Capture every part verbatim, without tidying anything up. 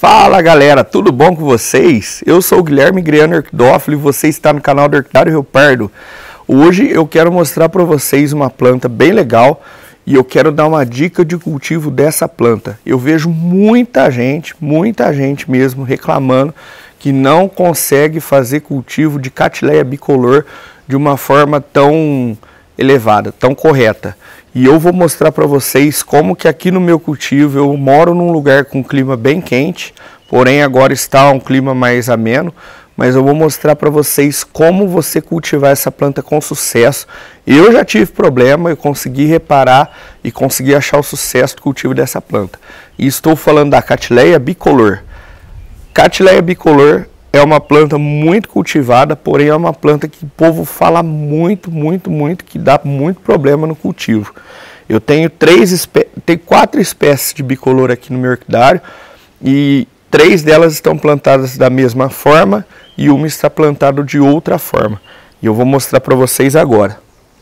Fala galera, tudo bom com vocês? Eu sou o Guilherme Griano Orquidófilo e você está no canal do Orquidário Rio Pardo. Hoje eu quero mostrar para vocês uma planta bem legal e eu quero dar uma dica de cultivo dessa planta. Eu vejo muita gente, muita gente mesmo reclamando que não consegue fazer cultivo de Cattleya bicolor de uma forma tão elevada, tão correta. E eu vou mostrar para vocês como que aqui no meu cultivo eu moro num lugar com clima bem quente, porém agora está um clima mais ameno, mas eu vou mostrar para vocês como você cultivar essa planta com sucesso. Eu já tive problema, eu consegui reparar e consegui achar o sucesso do cultivo dessa planta. E estou falando da Cattleya bicolor. Cattleya bicolor é uma planta muito cultivada, porém é uma planta que o povo fala muito, muito, muito, que dá muito problema no cultivo. Eu tenho, três tenho quatro espécies de bicolor aqui no meu orquidário e três delas estão plantadas da mesma forma e uma está plantada de outra forma. E eu vou mostrar para vocês agora.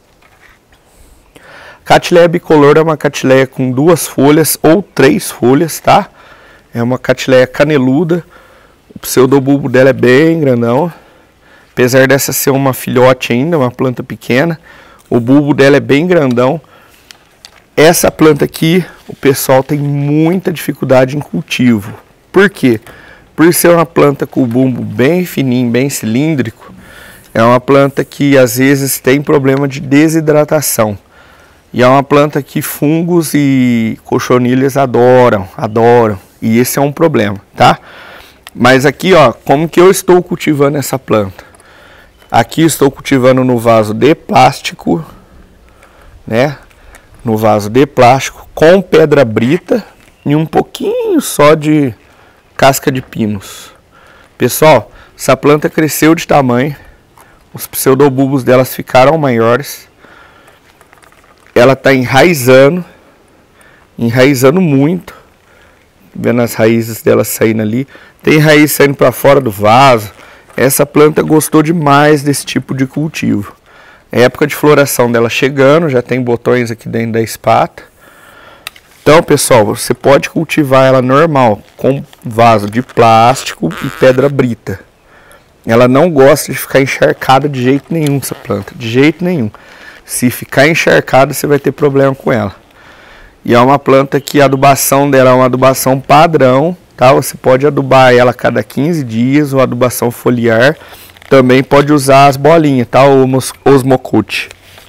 Cattleya bicolor é uma Cattleya com duas folhas ou três folhas, tá? É uma Cattleya caneluda. O pseudobulbo dela é bem grandão, apesar dessa ser uma filhote ainda, uma planta pequena, o bulbo dela é bem grandão. Essa planta aqui, o pessoal tem muita dificuldade em cultivo. Por quê? Por ser uma planta com o bulbo bem fininho, bem cilíndrico, é uma planta que às vezes tem problema de desidratação. E é uma planta que fungos e cochonilhas adoram, adoram, e esse é um problema, tá? Mas aqui, ó, como que eu estou cultivando essa planta? Aqui estou cultivando no vaso de plástico, né? No vaso de plástico com pedra brita e um pouquinho só de casca de pinos. Pessoal, essa planta cresceu de tamanho, os pseudobulbos delas ficaram maiores. Ela está enraizando, enraizando muito. Vendo as raízes dela saindo ali. Tem raiz saindo para fora do vaso. Essa planta gostou demais desse tipo de cultivo. É época de floração dela chegando, já tem botões aqui dentro da espata. Então, pessoal, você pode cultivar ela normal, com vaso de plástico e pedra brita. Ela não gosta de ficar encharcada de jeito nenhum, essa planta, de jeito nenhum. Se ficar encharcada, você vai ter problema com ela. E é uma planta que a adubação dela é uma adubação padrão, tá? Você pode adubar ela a cada quinze dias, ou adubação foliar. Também pode usar as bolinhas, tá? O Osmocote.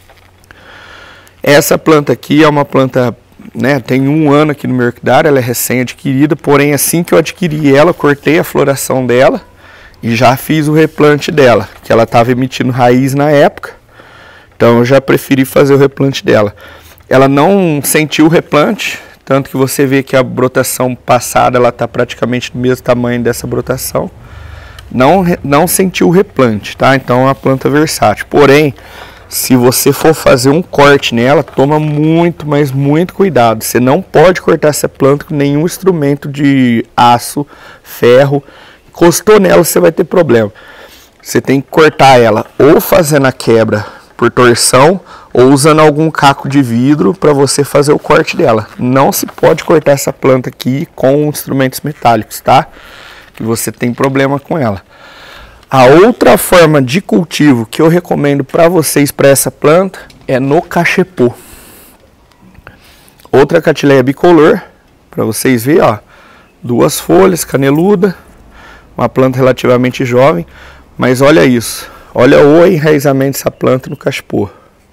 Essa planta aqui é uma planta, né? Tem um ano aqui no meu orquidário, ela é recém-adquirida, porém assim que eu adquiri ela, cortei a floração dela e já fiz o replante dela, que ela estava emitindo raiz na época. Então eu já preferi fazer o replante dela. Ela não sentiu o replante, tanto que você vê que a brotação passada ela está praticamente do mesmo tamanho dessa brotação. Não, não sentiu o replante, tá? Então é uma planta versátil. Porém, se você for fazer um corte nela, toma muito, mas muito cuidado. Você não pode cortar essa planta com nenhum instrumento de aço, ferro. Encostou nela, você vai ter problema. Você tem que cortar ela ou fazendo a quebra por torção ou usando algum caco de vidro para você fazer o corte dela. Não se pode cortar essa planta aqui com instrumentos metálicos, tá? Que você tem problema com ela. A outra forma de cultivo que eu recomendo para vocês para essa planta é no cachepô. Outra Cattleya bicolor, para vocês verem, ó, duas folhas, caneluda, uma planta relativamente jovem, mas olha isso. Olha o enraizamento dessa planta no cachepô.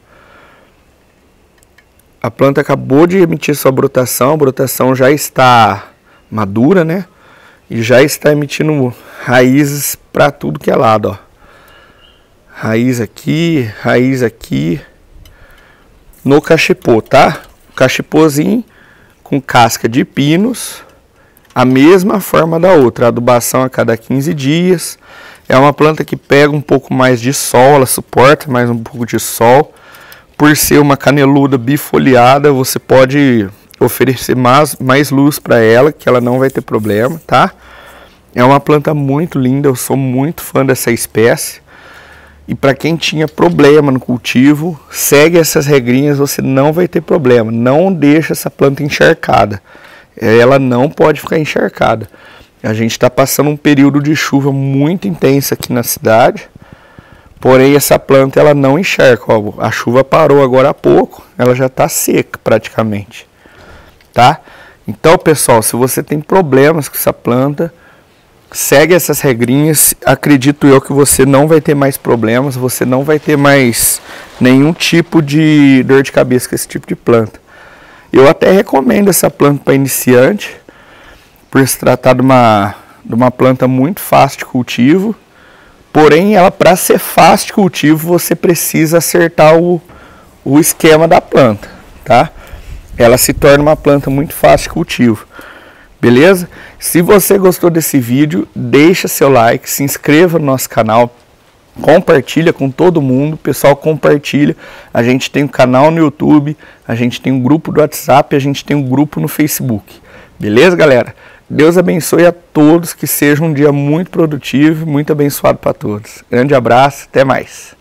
A planta acabou de emitir sua brotação, a brotação já está madura, né? E já está emitindo raízes para tudo que é lado, ó. Raiz aqui, raiz aqui. No cachepô, tá? Cachepôzinho com casca de pinos, a mesma forma da outra, adubação a cada quinze dias. É uma planta que pega um pouco mais de sol, ela suporta mais um pouco de sol. Por ser uma caneluda bifoliada, você pode oferecer mais, mais luz para ela, que ela não vai ter problema, tá? É uma planta muito linda, eu sou muito fã dessa espécie. E para quem tinha problema no cultivo, segue essas regrinhas, você não vai ter problema. Não deixa essa planta encharcada. Ela não pode ficar encharcada. A gente está passando um período de chuva muito intensa aqui na cidade, porém essa planta ela não encharca. Ó, a chuva parou agora há pouco, ela já está seca praticamente, tá? Então, pessoal, se você tem problemas com essa planta, segue essas regrinhas, acredito eu que você não vai ter mais problemas, você não vai ter mais nenhum tipo de dor de cabeça com esse tipo de planta. Eu até recomendo essa planta para iniciante, por se tratar de uma, de uma planta muito fácil de cultivo, porém, ela para ser fácil de cultivo, você precisa acertar o, o esquema da planta, tá? Ela se torna uma planta muito fácil de cultivo. Beleza? Se você gostou desse vídeo, deixa seu like, se inscreva no nosso canal, compartilha com todo mundo, pessoal, compartilha. A gente tem um canal no YouTube, a gente tem um grupo do WhatsApp, a gente tem um grupo no Facebook. Beleza, galera? Deus abençoe a todos, que seja um dia muito produtivo, muito abençoado para todos. Grande abraço, até mais.